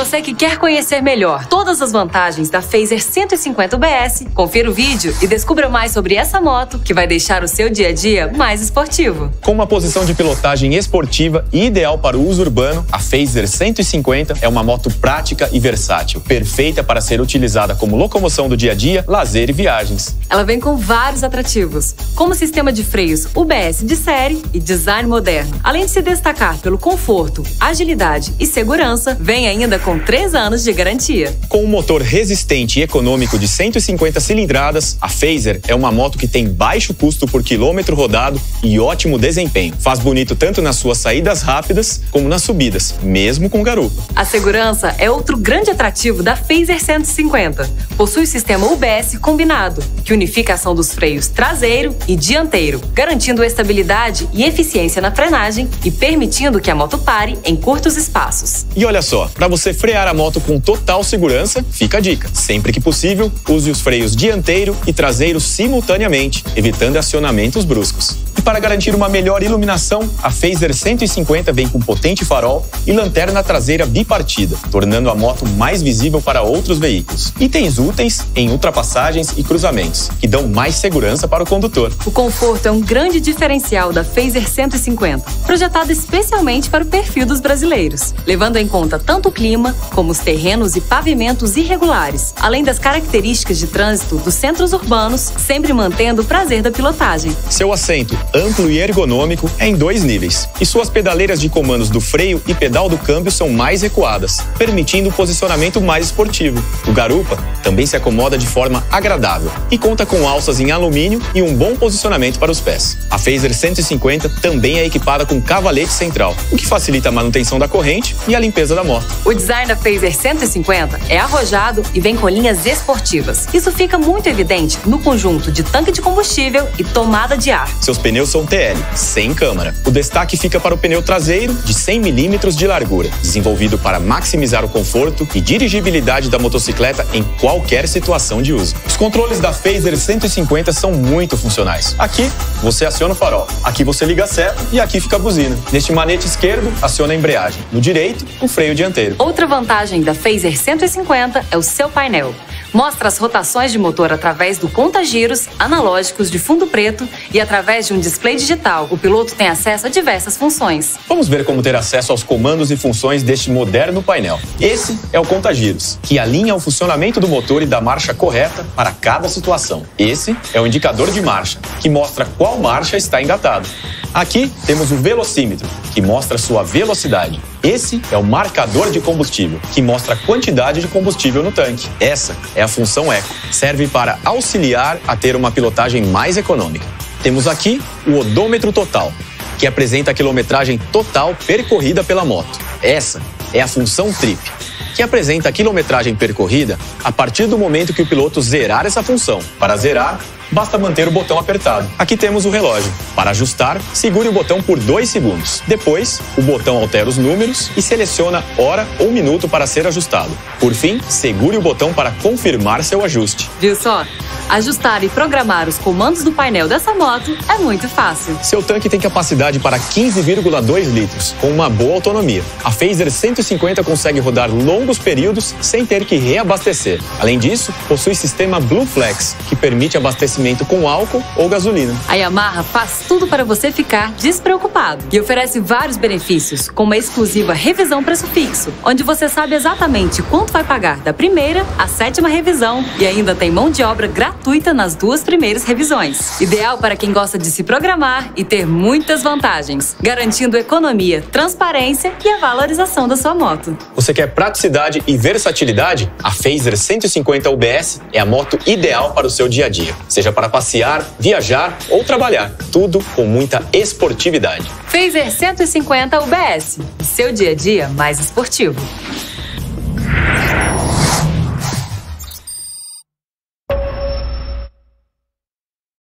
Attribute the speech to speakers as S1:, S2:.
S1: você que quer conhecer melhor todas as vantagens da Fazer 150 UBS, confira o vídeo e descubra mais sobre essa moto que vai deixar o seu dia a dia mais esportivo.
S2: Com uma posição de pilotagem esportiva e ideal para o uso urbano, a Fazer 150 é uma moto prática e versátil, perfeita para ser utilizada como locomoção do dia a dia, lazer e viagens.
S1: Ela vem com vários atrativos, como sistema de freios UBS de série e design moderno. Além de se destacar pelo conforto, agilidade e segurança, vem ainda com 3 anos de garantia.
S2: Com um motor resistente e econômico de 150 cilindradas, a Fazer é uma moto que tem baixo custo por quilômetro rodado e ótimo desempenho. Faz bonito tanto nas suas saídas rápidas como nas subidas, mesmo com garupa.
S1: A segurança é outro grande atrativo da Fazer 150. Possui o sistema UBS combinado, que unifica a ação dos freios traseiro e dianteiro, garantindo estabilidade e eficiência na frenagem e permitindo que a moto pare em curtos espaços.
S2: E olha só, para você frear a moto com total segurança, fica a dica. Sempre que possível, use os freios dianteiro e traseiro simultaneamente, evitando acionamentos bruscos. E para garantir uma melhor iluminação, a Fazer 150 vem com potente farol e lanterna traseira bipartida, tornando a moto mais visível para outros veículos. Itens úteis em ultrapassagens e cruzamentos, que dão mais segurança para o condutor.
S1: O conforto é um grande diferencial da Fazer 150, projetada especialmente para o perfil dos brasileiros, levando em conta tanto o clima como os terrenos e pavimentos irregulares, além das características de trânsito dos centros urbanos, sempre mantendo o prazer da pilotagem.
S2: Seu assento, amplo e ergonômico, é em 2 níveis, e suas pedaleiras de comandos do freio e pedal do câmbio são mais recuadas, permitindo um posicionamento mais esportivo. O garupa também se acomoda de forma agradável e conta com alças em alumínio e um bom posicionamento para os pés. A Fazer 150 também é equipada com cavalete central, o que facilita a manutenção da corrente e a limpeza da moto.
S1: O design da Fazer 150 é arrojado e vem com linhas esportivas. Isso fica muito evidente no conjunto de tanque de combustível e tomada de ar.
S2: Seus pneus são TL, sem câmara. O destaque fica para o pneu traseiro de 100 mm de largura, desenvolvido para maximizar o conforto e dirigibilidade da motocicleta em qualquer situação de uso. Os controles da Fazer 150 são muito funcionais. Aqui, você aciona o farol. Aqui você liga a seta e aqui fica a buzina. Neste manete esquerdo, aciona a embreagem. No direito, o freio dianteiro.
S1: Outra vantagem da Fazer 150 é o seu painel. Mostra as rotações de motor através do conta-giros analógicos de fundo preto e através de um display digital. O piloto tem acesso a diversas funções.
S2: Vamos ver como ter acesso aos comandos e funções deste moderno painel. Esse é o conta-giros, que alinha o funcionamento do motor e da marcha correta para cada situação. Esse é o indicador de marcha, que mostra qual marcha está engatada. Aqui temos o velocímetro, que mostra sua velocidade. Esse é o marcador de combustível, que mostra a quantidade de combustível no tanque. Essa é a função Eco. Serve para auxiliar a ter uma pilotagem mais econômica. Temos aqui o odômetro total, que apresenta a quilometragem total percorrida pela moto. Essa é a função Trip, que apresenta a quilometragem percorrida a partir do momento que o piloto zerar essa função. Para zerar, basta manter o botão apertado. Aqui temos o relógio. Para ajustar, segure o botão por 2 segundos. Depois, o botão altera os números e seleciona hora ou minuto para ser ajustado. Por fim, segure o botão para confirmar seu ajuste.
S1: Viu só? Ajustar e programar os comandos do painel dessa moto é muito fácil.
S2: Seu tanque tem capacidade para 15,2 litros, com uma boa autonomia. A Fazer 150 consegue rodar longos períodos sem ter que reabastecer. Além disso, possui sistema Blue Flex, que permite abastecimento com álcool ou gasolina.
S1: A Yamaha faz tudo para você ficar despreocupado e oferece vários benefícios, como a exclusiva revisão preço fixo, onde você sabe exatamente quanto vai pagar da primeira à 7ª revisão e ainda tem mão de obra gratuita nas 2 primeiras revisões. Ideal para quem gosta de se programar e ter muitas vantagens, garantindo economia, transparência e a valorização da sua moto.
S2: Você quer praticidade e versatilidade? A Fazer 150 UBS é a moto ideal para o seu dia a dia, seja para passear, viajar ou trabalhar, tudo com muita esportividade.
S1: Fazer 150 UBS, seu dia a dia mais esportivo.